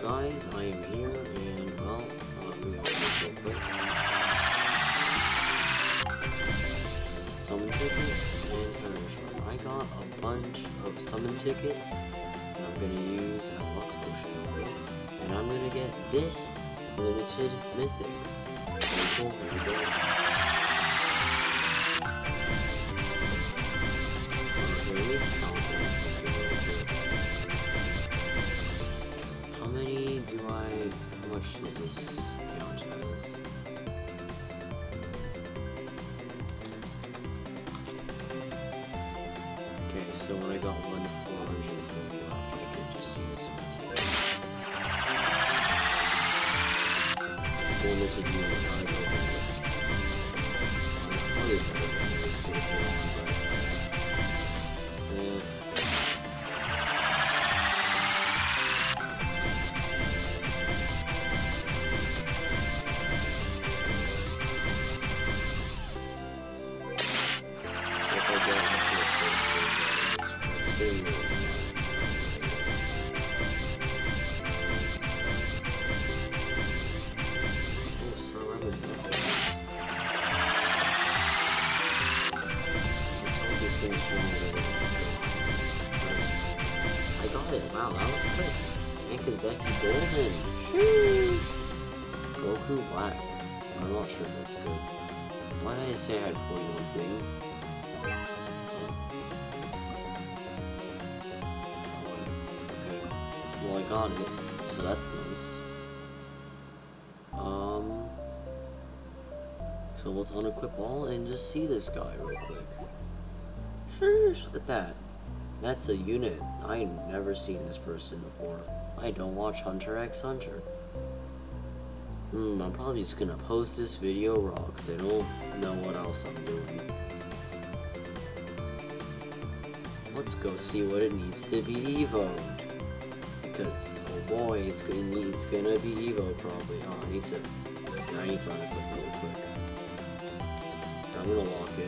guys, I am here, and well, let me open this real quick. Summon ticket and punishment. I got a bunch of summon tickets that I'm gonna use at luck potion real quick, and I'm gonna get this limited mythic. Very cool, here we go. Let me count something real quick. How many do how much does this count as? Okay, so when I got 440 left, I could just use my tickets. Limited unit, I don't know. I'm probably better than this before, but so if I get it's very nice. I got it. Wow, that was quick. Mekazeki Golden. Sheesh. Goku Black. I'm not sure if that's good. Why did I say I had 41 things? Okay. Well, I got it, so that's nice. So let's unequip all and just see this guy real quick. Sheesh, look at that. That's a unit. I've never seen this person before. I don't watch Hunter x Hunter. I'm probably just gonna post this video raw because I don't know what else I'm doing. Let's go see what it needs to be evoed. Because, oh boy, it's gonna be evo probably. Oh, I need to unequip real quick. I'm gonna lock it.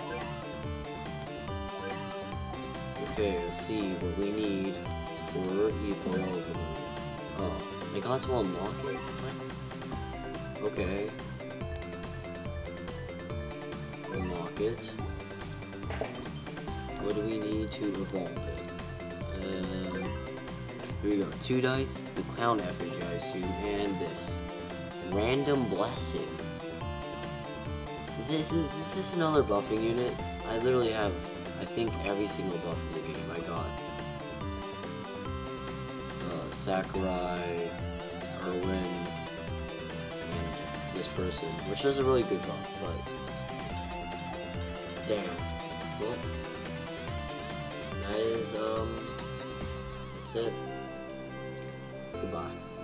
Okay, let's see what we need for evo. Oh, I got to unlock it? What? Okay. Unlock it. What do we need to evolve it? Here we go. 2 dice, the clown effigy, I assume, and this. Random blessing. Is this another buffing unit? I literally have, I think, every single buff in the game. I got Sakurai, Erwin, and this person, which is a really good buff, but damn. Well, that is that's it. Goodbye.